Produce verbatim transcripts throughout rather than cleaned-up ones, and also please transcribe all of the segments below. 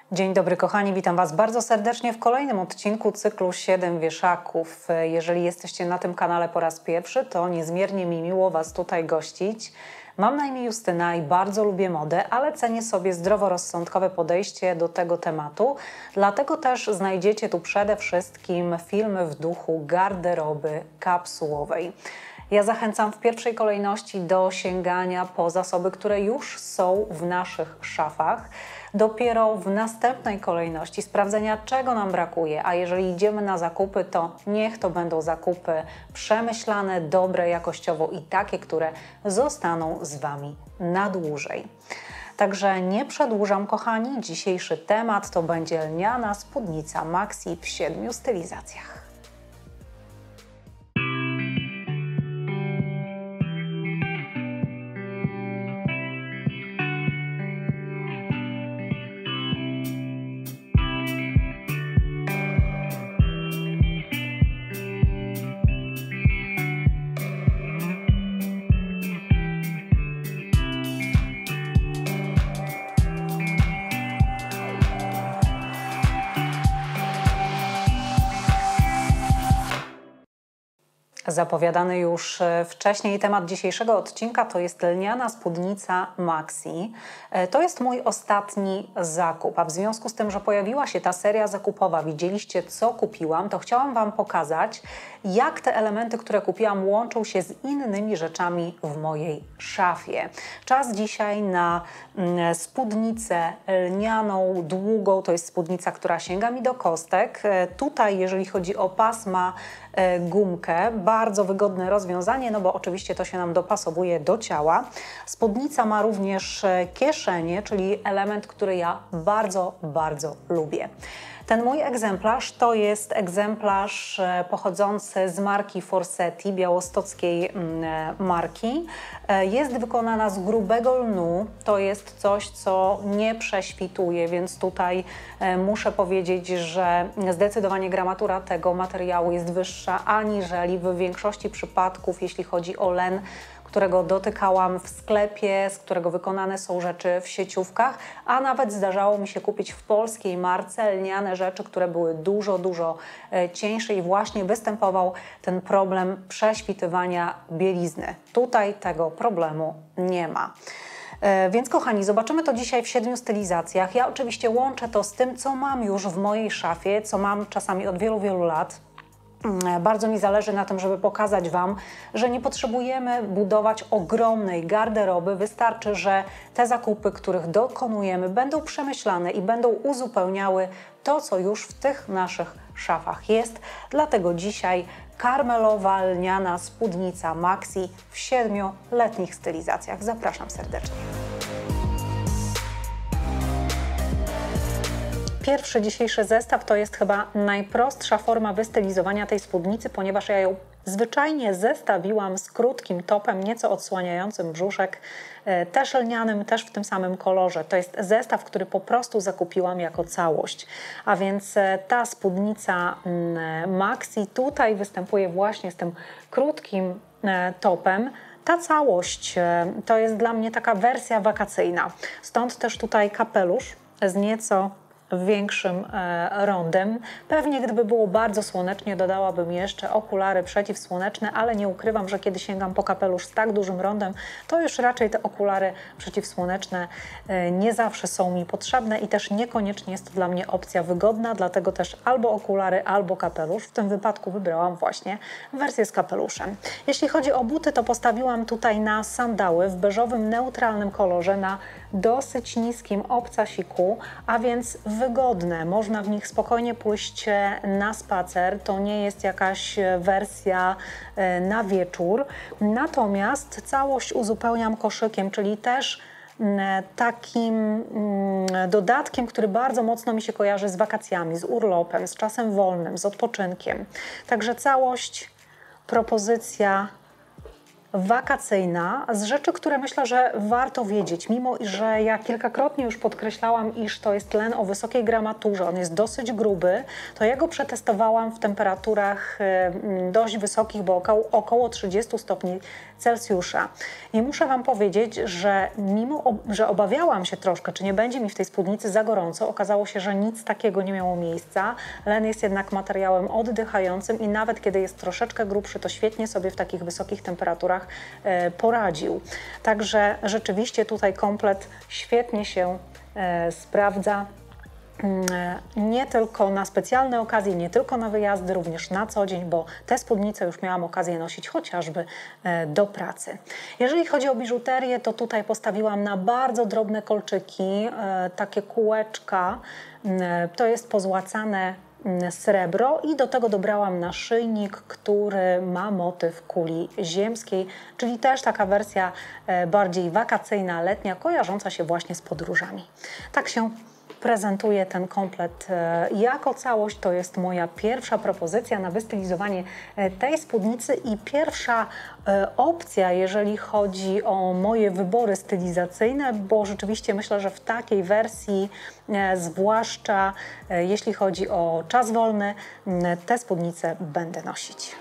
Dzień dobry kochani, witam Was bardzo serdecznie w kolejnym odcinku cyklu siedem wieszaków. Jeżeli jesteście na tym kanale po raz pierwszy, to niezmiernie mi miło Was tutaj gościć. Mam na imię Justyna i bardzo lubię modę, ale cenię sobie zdroworozsądkowe podejście do tego tematu. Dlatego też znajdziecie tu przede wszystkim filmy w duchu garderoby kapsułowej. Ja zachęcam w pierwszej kolejności do sięgania po zasoby, które już są w naszych szafach. Dopiero w następnej kolejności sprawdzenia, czego nam brakuje, a jeżeli idziemy na zakupy, to niech to będą zakupy przemyślane, dobre jakościowo i takie, które zostaną z Wami na dłużej. Także nie przedłużam, kochani, dzisiejszy temat to będzie lniana spódnica maxi w siedmiu stylizacjach. Zapowiadany już wcześniej temat dzisiejszego odcinka to jest lniana spódnica maxi. To jest mój ostatni zakup, a w związku z tym, że pojawiła się ta seria zakupowa, widzieliście, co kupiłam, to chciałam Wam pokazać, jak te elementy, które kupiłam, łączą się z innymi rzeczami w mojej szafie. Czas dzisiaj na spódnicę lnianą, długą, to jest spódnica, która sięga mi do kostek. Tutaj, jeżeli chodzi o pasma, gumkę, bardzo wygodne rozwiązanie, no bo oczywiście to się nam dopasowuje do ciała. Spódnica ma również kieszenie, czyli element, który ja bardzo, bardzo lubię. Ten mój egzemplarz to jest egzemplarz pochodzący z marki Forseti, białostockiej marki. Jest wykonana z grubego lnu, to jest coś, co nie prześwituje, więc tutaj muszę powiedzieć, że zdecydowanie gramatura tego materiału jest wyższa aniżeli w większości przypadków, jeśli chodzi o len, którego dotykałam w sklepie, z którego wykonane są rzeczy w sieciówkach, a nawet zdarzało mi się kupić w polskiej marce lniane rzeczy, które były dużo, dużo cieńsze i właśnie występował ten problem prześwitywania bielizny. Tutaj tego problemu nie ma. Więc kochani, zobaczymy to dzisiaj w siedmiu stylizacjach. Ja oczywiście łączę to z tym, co mam już w mojej szafie, co mam czasami od wielu, wielu lat. Bardzo mi zależy na tym, żeby pokazać Wam, że nie potrzebujemy budować ogromnej garderoby. Wystarczy, że te zakupy, których dokonujemy, będą przemyślane i będą uzupełniały to, co już w tych naszych szafach jest. Dlatego dzisiaj karmelowa lniana spódnica maxi w siedmiu letnich stylizacjach. Zapraszam serdecznie. Pierwszy dzisiejszy zestaw to jest chyba najprostsza forma wystylizowania tej spódnicy, ponieważ ja ją zwyczajnie zestawiłam z krótkim topem, nieco odsłaniającym brzuszek, też lnianym, też w tym samym kolorze. To jest zestaw, który po prostu zakupiłam jako całość. A więc ta spódnica maxi tutaj występuje właśnie z tym krótkim topem. Ta całość to jest dla mnie taka wersja wakacyjna. Stąd też tutaj kapelusz z nieco większym e, rondem. Pewnie gdyby było bardzo słonecznie, dodałabym jeszcze okulary przeciwsłoneczne, ale nie ukrywam, że kiedy sięgam po kapelusz z tak dużym rondem, to już raczej te okulary przeciwsłoneczne e, nie zawsze są mi potrzebne i też niekoniecznie jest to dla mnie opcja wygodna, dlatego też albo okulary, albo kapelusz. W tym wypadku wybrałam właśnie wersję z kapeluszem. Jeśli chodzi o buty, to postawiłam tutaj na sandały w beżowym, neutralnym kolorze, na dosyć niskim obcasiku, a więc wygodne. Można w nich spokojnie pójść na spacer. To nie jest jakaś wersja na wieczór. Natomiast całość uzupełniam koszykiem, czyli też takim dodatkiem, który bardzo mocno mi się kojarzy z wakacjami, z urlopem, z czasem wolnym, z odpoczynkiem. Także całość, propozycja wakacyjna, z rzeczy, które myślę, że warto wiedzieć, mimo że ja kilkakrotnie już podkreślałam, iż to jest len o wysokiej gramaturze, on jest dosyć gruby, to ja go przetestowałam w temperaturach dość wysokich, bo około, około trzydziestu stopni Celsjusza. I muszę Wam powiedzieć, że mimo, że obawiałam się troszkę, czy nie będzie mi w tej spódnicy za gorąco, okazało się, że nic takiego nie miało miejsca. Len jest jednak materiałem oddychającym i nawet kiedy jest troszeczkę grubszy, to świetnie sobie w takich wysokich temperaturach e, poradził. Także rzeczywiście tutaj komplet świetnie się e, sprawdza. Nie tylko na specjalne okazje, nie tylko na wyjazdy, również na co dzień, bo te spódnice już miałam okazję nosić chociażby do pracy. Jeżeli chodzi o biżuterię, to tutaj postawiłam na bardzo drobne kolczyki, takie kółeczka, to jest pozłacane srebro i do tego dobrałam naszyjnik, który ma motyw kuli ziemskiej, czyli też taka wersja bardziej wakacyjna, letnia, kojarząca się właśnie z podróżami. Tak się prezentuje ten komplet jako całość. To jest moja pierwsza propozycja na wystylizowanie tej spódnicy i pierwsza opcja, jeżeli chodzi o moje wybory stylizacyjne, bo rzeczywiście myślę, że w takiej wersji, zwłaszcza jeśli chodzi o czas wolny, te spódnice będę nosić.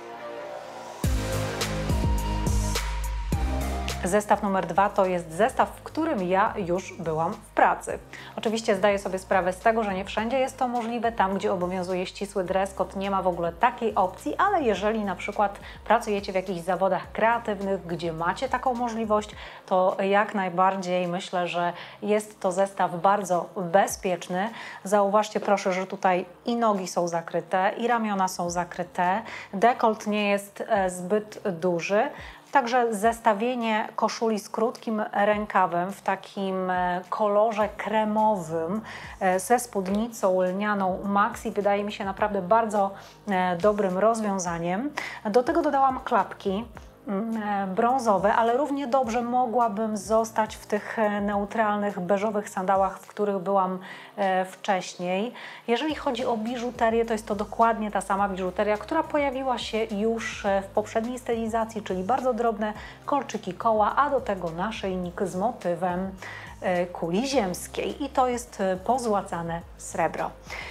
Zestaw numer dwa to jest zestaw, w którym ja już byłam w pracy. Oczywiście zdaję sobie sprawę z tego, że nie wszędzie jest to możliwe. Tam, gdzie obowiązuje ścisły dress code, nie ma w ogóle takiej opcji, ale jeżeli na przykład pracujecie w jakichś zawodach kreatywnych, gdzie macie taką możliwość, to jak najbardziej myślę, że jest to zestaw bardzo bezpieczny. Zauważcie proszę, że tutaj i nogi są zakryte, i ramiona są zakryte. Dekolt nie jest zbyt duży. Także zestawienie koszuli z krótkim rękawem w takim kolorze kremowym ze spódnicą lnianą Maxi wydaje mi się naprawdę bardzo dobrym rozwiązaniem. Do tego dodałam klapki brązowe, ale równie dobrze mogłabym zostać w tych neutralnych, beżowych sandałach, w których byłam wcześniej. Jeżeli chodzi o biżuterię, to jest to dokładnie ta sama biżuteria, która pojawiła się już w poprzedniej stylizacji, czyli bardzo drobne kolczyki koła, a do tego naszyjnik z motywem kuli ziemskiej i to jest pozłacane srebro.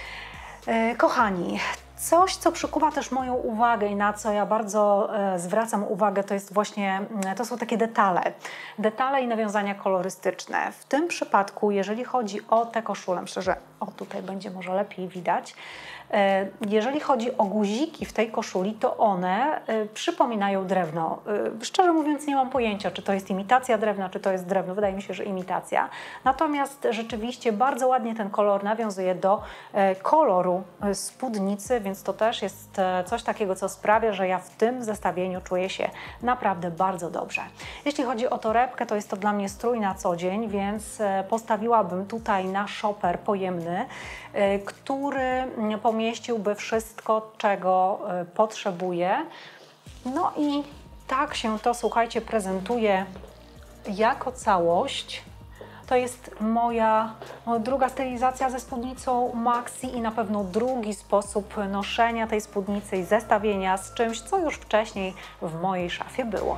Kochani, coś, co przykuwa też moją uwagę i na co ja bardzo e, zwracam uwagę, to jest właśnie, to są takie detale. Detale i nawiązania kolorystyczne. W tym przypadku, jeżeli chodzi o tę koszulę, myślę, że o tutaj będzie może lepiej widać. E, jeżeli chodzi o guziki w tej koszuli, to one e, przypominają drewno. E, szczerze mówiąc nie mam pojęcia, czy to jest imitacja drewna, czy to jest drewno. Wydaje mi się, że imitacja. Natomiast rzeczywiście bardzo ładnie ten kolor nawiązuje do e, koloru spódnicy, więc to też jest coś takiego, co sprawia, że ja w tym zestawieniu czuję się naprawdę bardzo dobrze. Jeśli chodzi o torebkę, to jest to dla mnie strój na co dzień, więc postawiłabym tutaj na shopper pojemny, który pomieściłby wszystko, czego potrzebuję. No i tak się to, słuchajcie, prezentuje jako całość. To jest moja druga stylizacja ze spódnicą Maxi i na pewno drugi sposób noszenia tej spódnicy i zestawienia z czymś, co już wcześniej w mojej szafie było.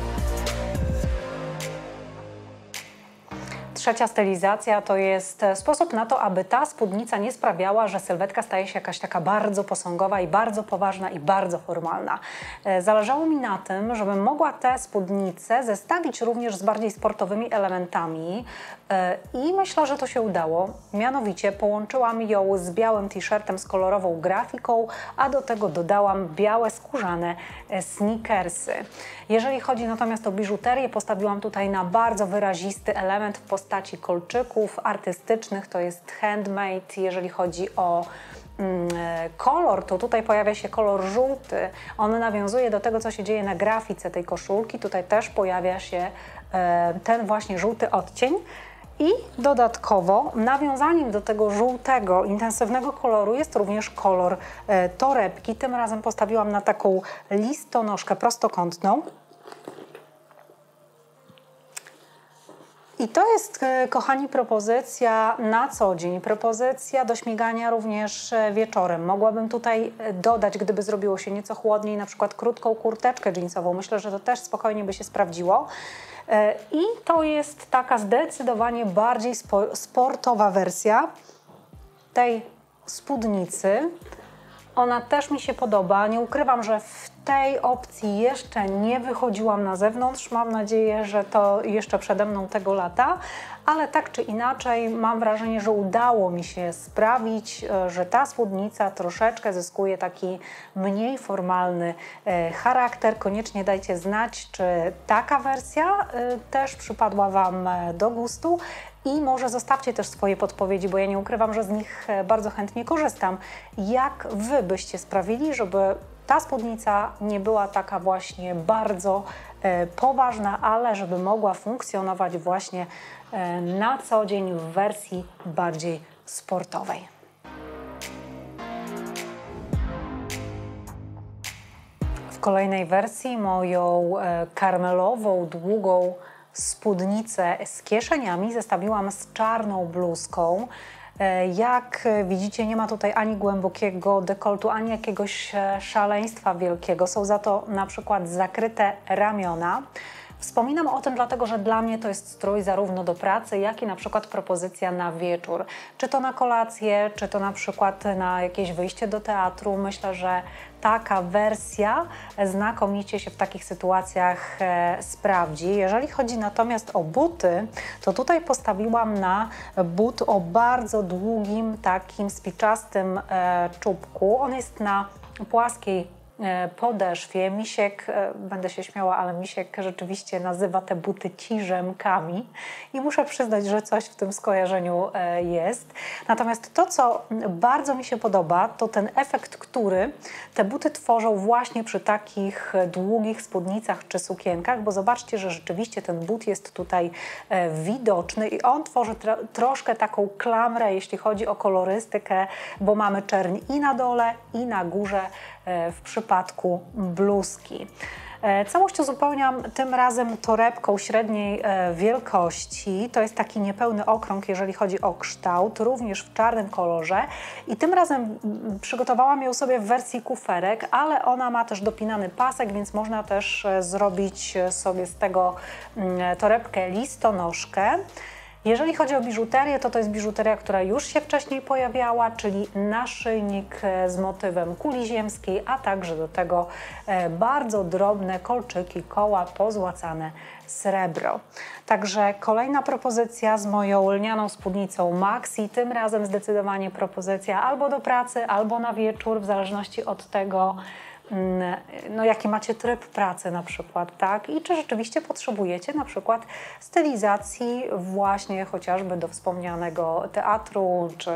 Trzecia stylizacja to jest sposób na to, aby ta spódnica nie sprawiała, że sylwetka staje się jakaś taka bardzo posągowa i bardzo poważna i bardzo formalna. Zależało mi na tym, żebym mogła tę spódnicę zestawić również z bardziej sportowymi elementami i myślę, że to się udało. Mianowicie połączyłam ją z białym t-shirtem z kolorową grafiką, a do tego dodałam białe skórzane sneakersy. Jeżeli chodzi natomiast o biżuterię, postawiłam tutaj na bardzo wyrazisty element w postaci kolczyków artystycznych, to jest handmade. Jeżeli chodzi o mm, kolor, to tutaj pojawia się kolor żółty. On nawiązuje do tego, co się dzieje na grafice tej koszulki. Tutaj też pojawia się e, ten właśnie żółty odcień. I dodatkowo nawiązaniem do tego żółtego, intensywnego koloru jest również kolor e, torebki. Tym razem postawiłam na taką listonoszkę prostokątną. I to jest, kochani, propozycja na co dzień, propozycja do śmigania również wieczorem. Mogłabym tutaj dodać, gdyby zrobiło się nieco chłodniej, na przykład krótką kurteczkę dżinsową. Myślę, że to też spokojnie by się sprawdziło. I to jest taka zdecydowanie bardziej sportowa wersja tej spódnicy. Ona też mi się podoba. Nie ukrywam, że w tej opcji jeszcze nie wychodziłam na zewnątrz. Mam nadzieję, że to jeszcze przede mną tego lata, ale tak czy inaczej mam wrażenie, że udało mi się sprawić, że ta spódnica troszeczkę zyskuje taki mniej formalny charakter. Koniecznie dajcie znać, czy taka wersja też przypadła Wam do gustu. I może zostawcie też swoje podpowiedzi, bo ja nie ukrywam, że z nich bardzo chętnie korzystam. Jak Wy byście sprawili, żeby ta spódnica nie była taka właśnie bardzo e, poważna, ale żeby mogła funkcjonować właśnie e, na co dzień w wersji bardziej sportowej. W kolejnej wersji moją e, karmelową, długą spódnicę z kieszeniami zestawiłam z czarną bluzką. Jak widzicie, nie ma tutaj ani głębokiego dekoltu, ani jakiegoś szaleństwa wielkiego. Są za to na przykład zakryte ramiona. Wspominam o tym dlatego, że dla mnie to jest strój zarówno do pracy, jak i na przykład propozycja na wieczór. Czy to na kolację, czy to na przykład na jakieś wyjście do teatru. Myślę, że taka wersja znakomicie się w takich sytuacjach e, sprawdzi. Jeżeli chodzi natomiast o buty, to tutaj postawiłam na but o bardzo długim, takim spiczastym e, czubku. On jest na płaskiej podeszwie. Misiek, będę się śmiała, ale Misiek rzeczywiście nazywa te buty ciżemkami i muszę przyznać, że coś w tym skojarzeniu jest. Natomiast to, co bardzo mi się podoba, to ten efekt, który te buty tworzą właśnie przy takich długich spódnicach czy sukienkach, bo zobaczcie, że rzeczywiście ten but jest tutaj widoczny i on tworzy tro troszkę taką klamrę, jeśli chodzi o kolorystykę, bo mamy czerń i na dole, i na górze w przypadku bluzki. Całość uzupełniam tym razem torebką średniej wielkości. To jest taki niepełny okrąg, jeżeli chodzi o kształt, również w czarnym kolorze. I tym razem przygotowałam ją sobie w wersji kuferek, ale ona ma też dopinany pasek, więc można też zrobić sobie z tego torebkę listonoszkę. Jeżeli chodzi o biżuterię, to to jest biżuteria, która już się wcześniej pojawiała, czyli naszyjnik z motywem kuli ziemskiej, a także do tego bardzo drobne kolczyki, koła pozłacane srebro. Także kolejna propozycja z moją lnianą spódnicą Maxi, tym razem zdecydowanie propozycja albo do pracy, albo na wieczór, w zależności od tego, no, jaki macie tryb pracy na przykład, tak? I czy rzeczywiście potrzebujecie na przykład stylizacji właśnie chociażby do wspomnianego teatru, czy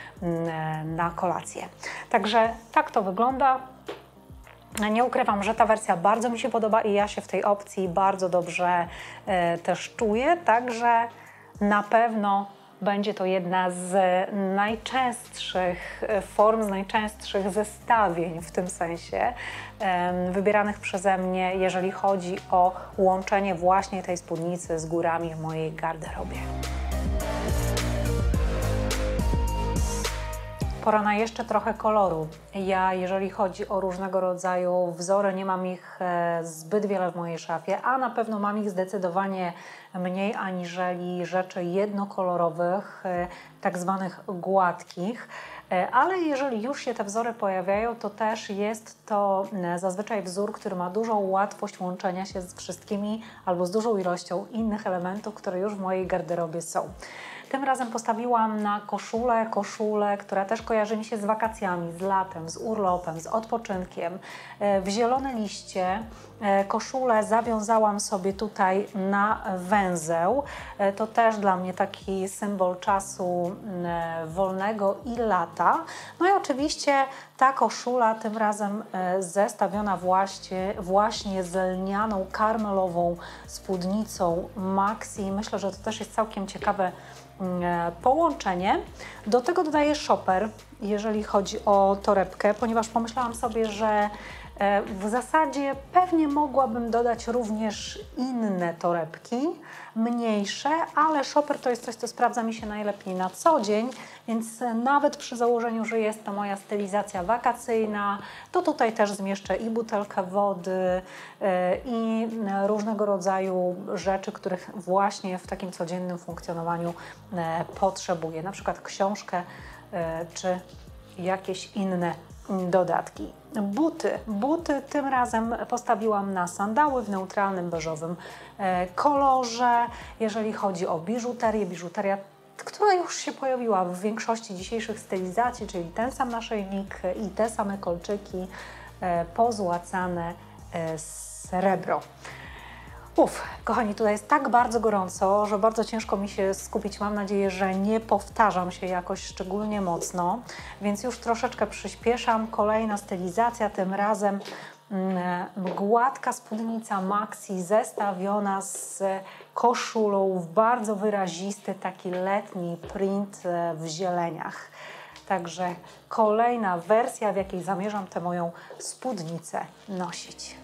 na kolację. Także tak to wygląda. Nie ukrywam, że ta wersja bardzo mi się podoba i ja się w tej opcji bardzo dobrze e, też czuję, także na pewno będzie to jedna z najczęstszych form, z najczęstszych zestawień w tym sensie wybieranych przeze mnie, jeżeli chodzi o łączenie właśnie tej spódnicy z górami w mojej garderobie. Pora na jeszcze trochę koloru. Ja, jeżeli chodzi o różnego rodzaju wzory, nie mam ich zbyt wiele w mojej szafie, a na pewno mam ich zdecydowanie mniej aniżeli rzeczy jednokolorowych, tak zwanych gładkich. Ale jeżeli już się te wzory pojawiają, to też jest to zazwyczaj wzór, który ma dużą łatwość łączenia się z wszystkimi albo z dużą ilością innych elementów, które już w mojej garderobie są. Tym razem postawiłam na koszulę, koszulę, która też kojarzy mi się z wakacjami, z latem, z urlopem, z odpoczynkiem. W zielone liście koszulę zawiązałam sobie tutaj na węzeł. To też dla mnie taki symbol czasu wolnego i lata. No i oczywiście ta koszula tym razem zestawiona właśnie, właśnie z lnianą, karmelową spódnicą Maxi. Myślę, że to też jest całkiem ciekawe połączenie. Do tego dodaję shopper, jeżeli chodzi o torebkę, ponieważ pomyślałam sobie, że W zasadzie pewnie mogłabym dodać również inne torebki, mniejsze, ale shopper to jest coś, co sprawdza mi się najlepiej na co dzień, więc nawet przy założeniu, że jest to moja stylizacja wakacyjna, to tutaj też zmieszczę i butelkę wody, i różnego rodzaju rzeczy, których właśnie w takim codziennym funkcjonowaniu potrzebuję, na przykład książkę czy jakieś inne dodatki. Buty. Buty tym razem postawiłam na sandały w neutralnym, beżowym kolorze. Jeżeli chodzi o biżuterię, biżuteria, która już się pojawiła w większości dzisiejszych stylizacji, czyli ten sam naszyjnik i te same kolczyki, pozłacane srebro. Uf, kochani, tutaj jest tak bardzo gorąco, że bardzo ciężko mi się skupić. Mam nadzieję, że nie powtarzam się jakoś szczególnie mocno, więc już troszeczkę przyspieszam. Kolejna stylizacja, tym razem mm, gładka spódnica maxi zestawiona z koszulą w bardzo wyrazisty, taki letni print w zieleniach. Także kolejna wersja, w jakiej zamierzam tę moją spódnicę nosić.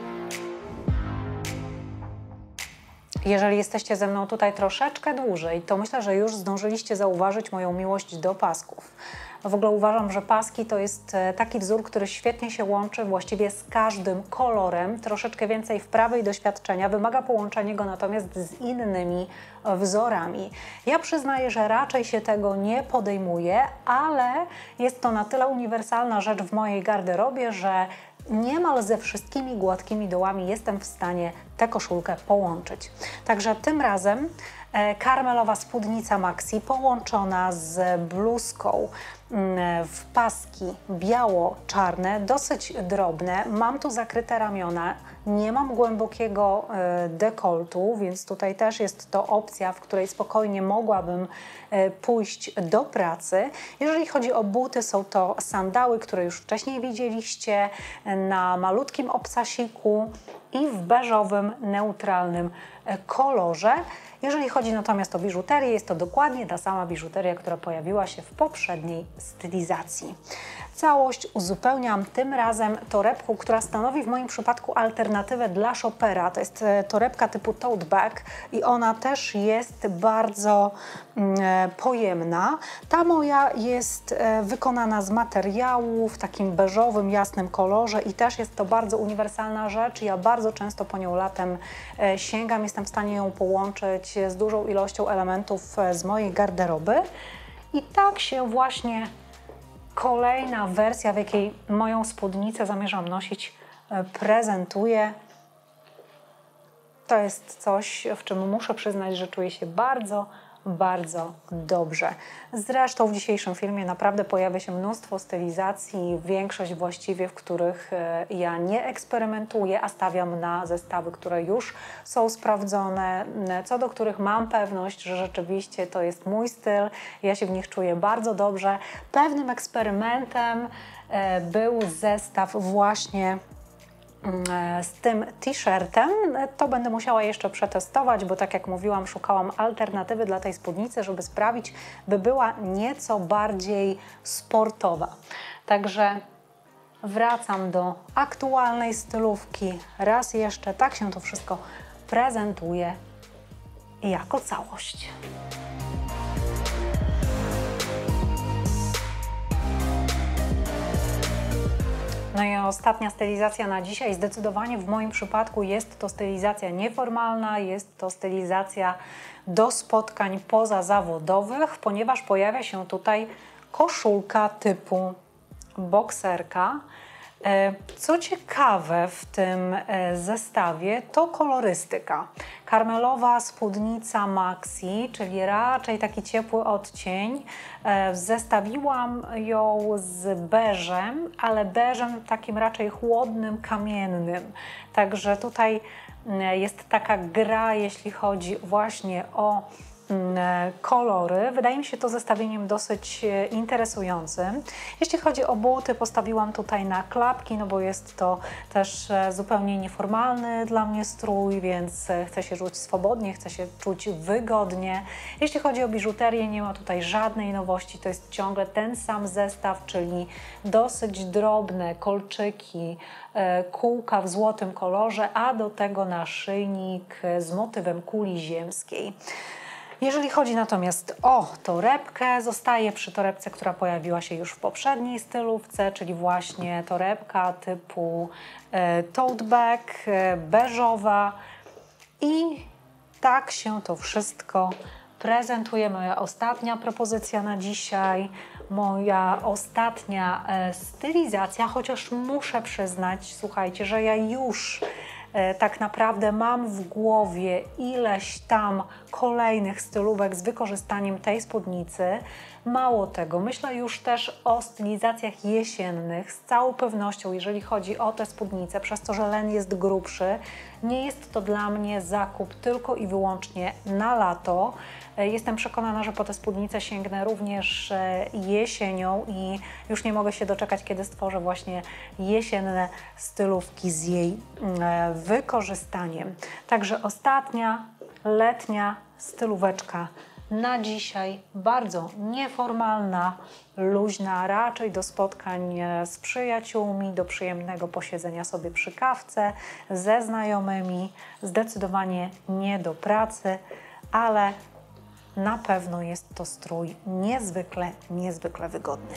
Jeżeli jesteście ze mną tutaj troszeczkę dłużej, to myślę, że już zdążyliście zauważyć moją miłość do pasków. W ogóle uważam, że paski to jest taki wzór, który świetnie się łączy właściwie z każdym kolorem. Troszeczkę więcej wprawy i doświadczenia, wymaga połączenia go natomiast z innymi wzorami. Ja przyznaję, że raczej się tego nie podejmuję, ale jest to na tyle uniwersalna rzecz w mojej garderobie, że niemal ze wszystkimi gładkimi dołami jestem w stanie tę koszulkę połączyć. Także tym razem e, karmelowa spódnica maxi połączona z bluzką w paski biało-czarne, dosyć drobne. Mam tu zakryte ramiona, nie mam głębokiego dekoltu, więc tutaj też jest to opcja, w której spokojnie mogłabym pójść do pracy. Jeżeli chodzi o buty, są to sandały, które już wcześniej widzieliście, na malutkim obcasiku i w beżowym, neutralnym kolorze. Jeżeli chodzi natomiast o biżuterię, jest to dokładnie ta sama biżuteria, która pojawiła się w poprzedniej stylizacji. Całość uzupełniam tym razem torebką, która stanowi w moim przypadku alternatywę dla shoppera. To jest torebka typu tote bag i ona też jest bardzo mm, pojemna. Ta moja jest e, wykonana z materiału w takim beżowym, jasnym kolorze i też jest to bardzo uniwersalna rzecz. Ja bardzo często po nią latem e, sięgam, jestem w stanie ją połączyć z dużą ilością elementów e, z mojej garderoby. I tak się właśnie kolejna wersja, w jakiej moją spódnicę zamierzam nosić, prezentuje. To jest coś, w czym muszę przyznać, że czuję się bardzo, bardzo dobrze. Zresztą w dzisiejszym filmie naprawdę pojawia się mnóstwo stylizacji, większość właściwie, w których ja nie eksperymentuję, a stawiam na zestawy, które już są sprawdzone, co do których mam pewność, że rzeczywiście to jest mój styl, ja się w nich czuję bardzo dobrze. Pewnym eksperymentem był zestaw właśnie z tym t-shirtem. To będę musiała jeszcze przetestować, bo tak jak mówiłam, szukałam alternatywy dla tej spódnicy, żeby sprawić, by była nieco bardziej sportowa. Także wracam do aktualnej stylówki. Raz jeszcze tak się to wszystko prezentuje jako całość. No i ostatnia stylizacja na dzisiaj. Zdecydowanie w moim przypadku jest to stylizacja nieformalna, jest to stylizacja do spotkań pozazawodowych, ponieważ pojawia się tutaj koszulka typu bokserka. Co ciekawe w tym zestawie, to kolorystyka. Karmelowa spódnica maxi, czyli raczej taki ciepły odcień. Zestawiłam ją z beżem, ale beżem takim raczej chłodnym, kamiennym. Także tutaj jest taka gra, jeśli chodzi właśnie o kolory. Wydaje mi się to zestawieniem dosyć interesującym. Jeśli chodzi o buty, postawiłam tutaj na klapki, no bo jest to też zupełnie nieformalny dla mnie strój, więc chcę się czuć swobodnie, chcę się czuć wygodnie. Jeśli chodzi o biżuterię, nie ma tutaj żadnej nowości, to jest ciągle ten sam zestaw, czyli dosyć drobne kolczyki, kółka w złotym kolorze, a do tego naszyjnik z motywem kuli ziemskiej. Jeżeli chodzi natomiast o torebkę, zostaję przy torebce, która pojawiła się już w poprzedniej stylówce, czyli właśnie torebka typu e, tote bag, e, beżowa i tak się to wszystko prezentuje. Moja ostatnia propozycja na dzisiaj, moja ostatnia e, stylizacja, chociaż muszę przyznać, słuchajcie, że ja już tak naprawdę mam w głowie ileś tam kolejnych stylówek z wykorzystaniem tej spódnicy. Mało tego, myślę już też o stylizacjach jesiennych. Z całą pewnością, jeżeli chodzi o tę spódnicę, przez to, że len jest grubszy, nie jest to dla mnie zakup tylko i wyłącznie na lato. Jestem przekonana, że po tę spódnicę sięgnę również jesienią i już nie mogę się doczekać, kiedy stworzę właśnie jesienne stylówki z jej wykorzystaniem. Także ostatnia letnia stylóweczka na dzisiaj, bardzo nieformalna, luźna, raczej do spotkań z przyjaciółmi, do przyjemnego posiedzenia sobie przy kawce, ze znajomymi, zdecydowanie nie do pracy, ale na pewno jest to strój niezwykle, niezwykle wygodny.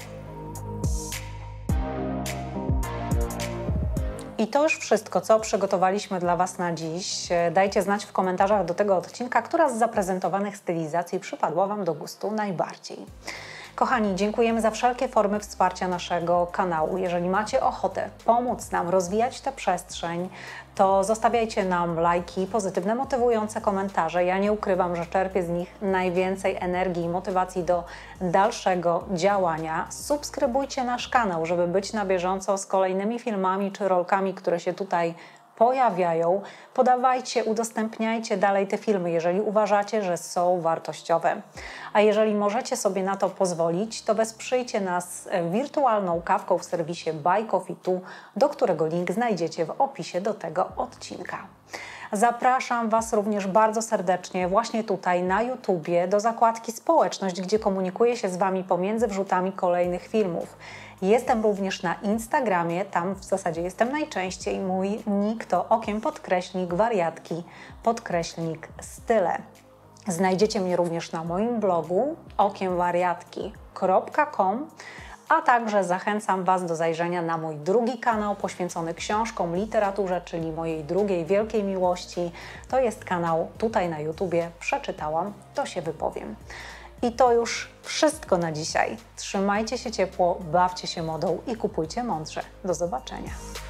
I to już wszystko, co przygotowaliśmy dla Was na dziś. Dajcie znać w komentarzach do tego odcinka, która z zaprezentowanych stylizacji przypadła Wam do gustu najbardziej. Kochani, dziękujemy za wszelkie formy wsparcia naszego kanału. Jeżeli macie ochotę pomóc nam rozwijać tę przestrzeń, to zostawiajcie nam lajki, pozytywne, motywujące komentarze. Ja nie ukrywam, że czerpię z nich najwięcej energii i motywacji do dalszego działania. Subskrybujcie nasz kanał, żeby być na bieżąco z kolejnymi filmami czy rolkami, które się tutaj pojawiają. Podawajcie, udostępniajcie dalej te filmy, jeżeli uważacie, że są wartościowe. A jeżeli możecie sobie na to pozwolić, to wesprzyjcie nas wirtualną kawką w serwisie Buy Coffee Tu, do którego link znajdziecie w opisie do tego odcinka. Zapraszam Was również bardzo serdecznie właśnie tutaj na YouTubie do zakładki Społeczność, gdzie komunikuję się z Wami pomiędzy wrzutami kolejnych filmów. Jestem również na Instagramie, tam w zasadzie jestem najczęściej. Mój nick to okiem podkreślnik wariatki podkreślnik style. Znajdziecie mnie również na moim blogu okiem wariatki kropka com, a także zachęcam Was do zajrzenia na mój drugi kanał poświęcony książkom, literaturze, czyli mojej drugiej wielkiej miłości. To jest kanał tutaj na YouTubie Przeczytałam, to się wypowiem. I to już wszystko na dzisiaj. Trzymajcie się ciepło, bawcie się modą i kupujcie mądrze. Do zobaczenia.